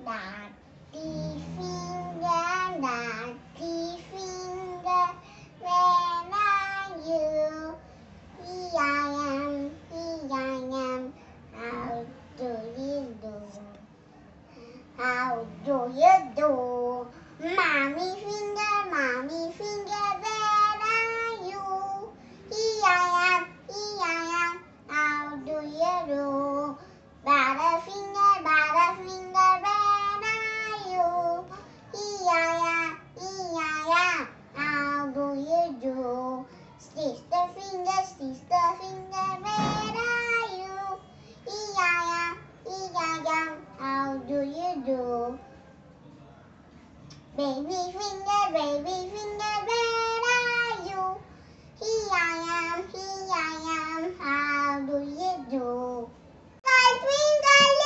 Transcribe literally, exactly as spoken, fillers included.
Daddy finger, daddy finger, where are you? Here I am, here I am. How do you do? How do you do? Mommy finger, mommy finger, where are you? Here I am, here I am. How do you do? Butterfinger, Butterfinger, where are you? Here I am, here I am. How do you do? Sister finger, sister finger, where are you? Here I am, here I am. How do you do? Baby finger, baby finger, where are you? Here I am, here I am. How do you do? Twinkle, twinkle.